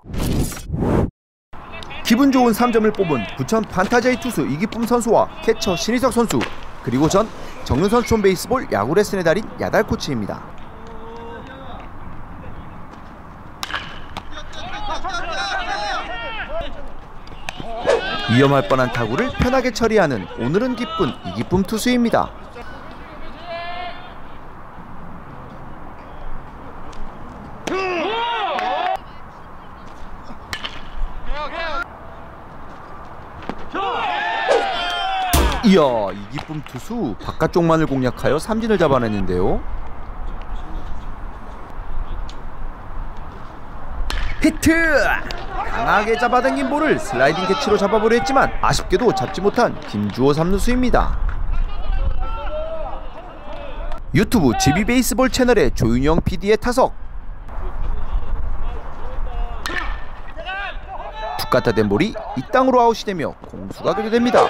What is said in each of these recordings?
기분 좋은 3점을 뽑은 부천 판타지아이 투수 이기쁨 선수와 캐처 신희석 선수, 그리고 전 정릉선수촌 베이스볼 야구 레슨의 달인 야달 코치입니다. 위험할 뻔한 타구를 편하게 처리하는 오늘은 기쁜 이기쁨 투수입니다. 이야, 이기쁨 투수 바깥쪽만을 공략하여 삼진을 잡아냈는데요. 히트! 강하게 잡아당긴 볼을 슬라이딩 캐치로 잡아보려 했지만 아쉽게도 잡지 못한 김주호 3루수입니다. 유튜브 GB베이스볼 채널의 조윤영 PD의 타석. 툭 갖다 댄 볼이 이 땅으로 아웃이 되며 공수가 교대됩니다.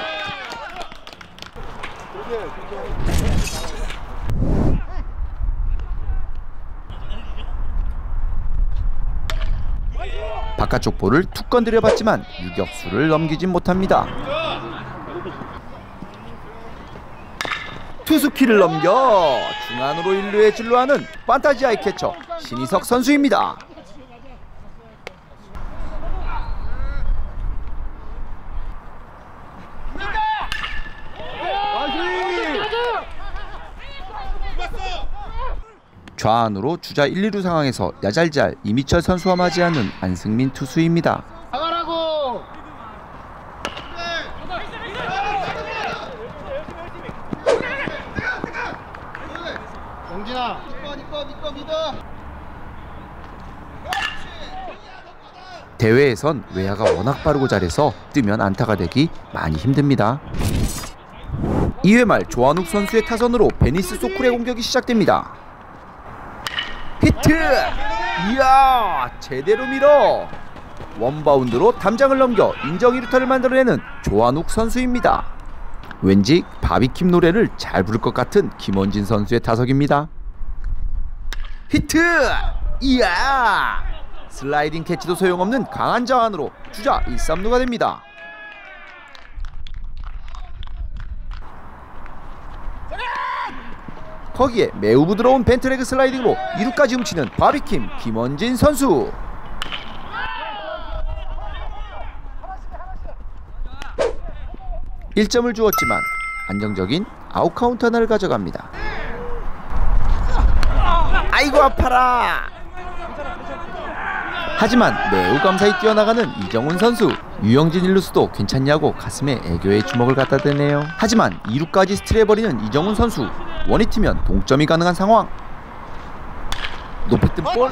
바깥쪽 볼을 툭 건드려 봤지만 유격수를 넘기진 못합니다. 투수키를 넘겨 중안으로 1루에 진루하는 판타지아이 캐쳐 신희석 선수입니다. 좌안으로 주자 1, 2루 상황에서 야잘잘 이미철 선수와 맞이하는 안승민 투수입니다. 나가라고! 영진아, 니꺼 믿어. 대회에선 외야가 워낙 빠르고 잘해서 뜨면 안타가 되기 많이 힘듭니다. 2회 말 조한욱 선수의 타선으로 베니스 소쿨의 공격이 시작됩니다. 히트! 이야, 제대로 밀어! 원바운드로 담장을 넘겨 인정 2루타를 만들어내는 조한욱 선수입니다. 왠지 바비킴 노래를 잘 부를 것 같은 김원진 선수의 타석입니다. 히트! 이야! 슬라이딩 캐치도 소용없는 강한 자안으로 주자 1, 3루가 됩니다. 거기에 매우 부드러운 벤트레그 슬라이딩으로 2루까지 훔치는 바비킴 김원진 선수. (1점을) 주었지만 안정적인 아웃 카운트 하나를 가져갑니다. 아이고 아파라. 하지만 매우 감사히 뛰어나가는 이정훈 선수. 유영진 1루수도 괜찮냐고 가슴에 애교의 주먹을 갖다 대네요. 하지만 2루까지 스틸해버리는 이정훈 선수. 원히트면 동점이 가능한 상황. 높이 뜬 볼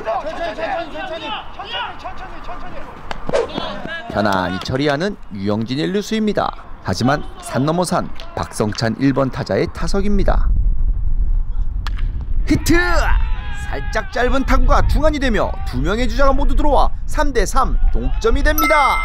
편안히 처리하는 유영진 1루수입니다. 하지만 산 넘어 산 박성찬 1번 타자의 타석입니다. 히트! 살짝 짧은 타구가 중안이 되며 두 명의 주자가 모두 들어와 3대3 동점이 됩니다.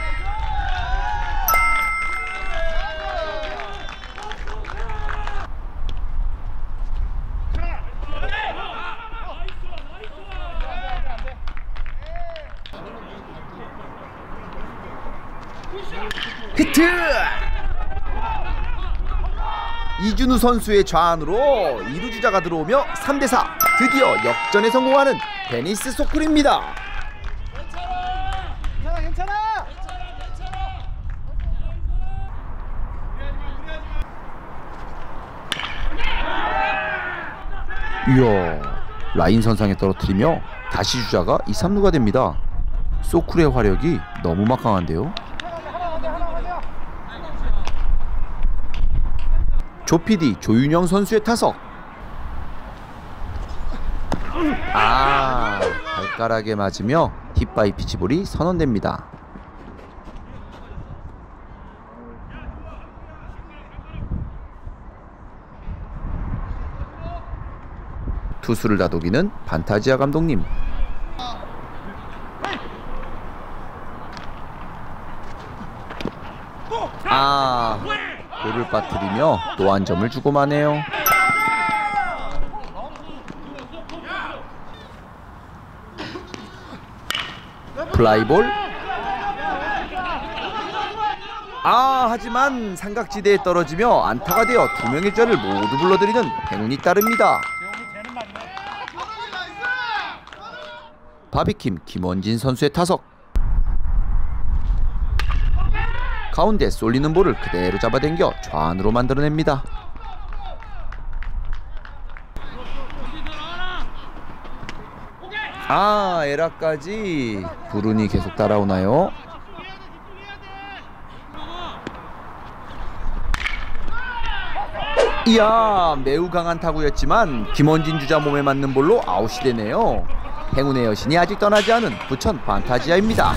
히트! 이준우 선수의 좌안으로 2루 주자가 들어오며 3대4 드디어 역전에 성공하는 베니스 소쿨입니다. 괜찮아. 이야, 라인 선상에 떨어뜨리며 다시 주자가 2, 3루가 됩니다. 소쿨의 화력이 너무 막강한데요. 조PD 조윤영 선수의 타석. 발가락에 맞으며 힙바이 피치볼이 선언됩니다. 투수를 다독이는 판타지아 감독님. 볼을 빠뜨리며 또 한 점을 주고 마네요. 플라이볼. 하지만 삼각지대에 떨어지며 안타가 되어 두 명의 주자를 모두 불러들이는 행운이 따릅니다. 바비킴 김원진 선수의 타석. 가운데 쏠리는 볼을 그대로 잡아당겨 좌안으로 만들어냅니다. 에라까지. 불운이 계속 따라오나요? 이야, 매우 강한 타구였지만 김원진 주자 몸에 맞는 볼로 아웃이 되네요. 행운의 여신이 아직 떠나지 않은 부천 판타지아입니다.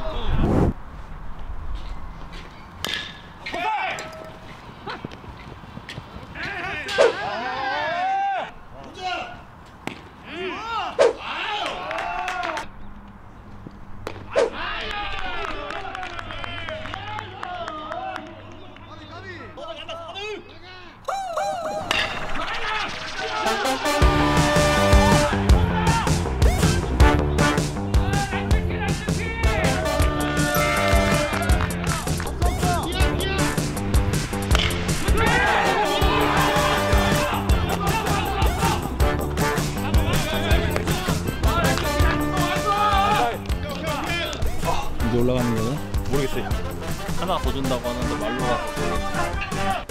이제 올라가는 거예요? 모르겠어요. 하나 더 준다고 하는데 말로 가서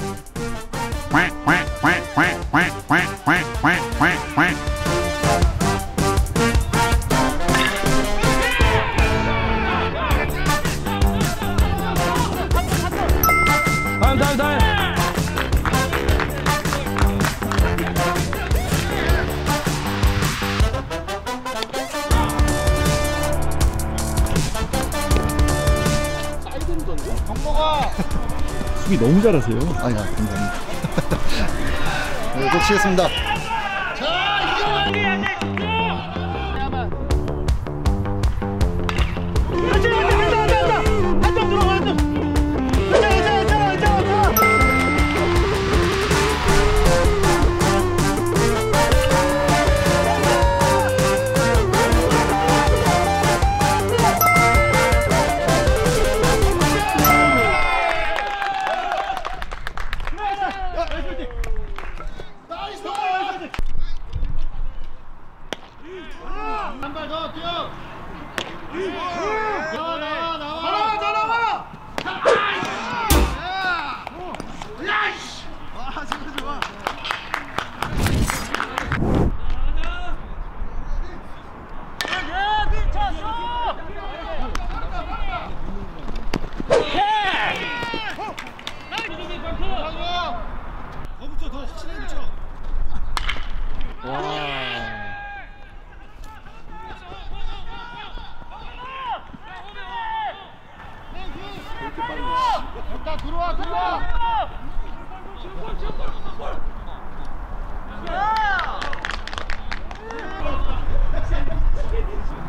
다음. 수비 너무 잘하세요. 아니야, 감사합니다. 네, 꼭 치겠습니다. 한 발 더 뛰어. 나와. 좋아. 더 확실하게 붙여. 됐다, 들어와. 야!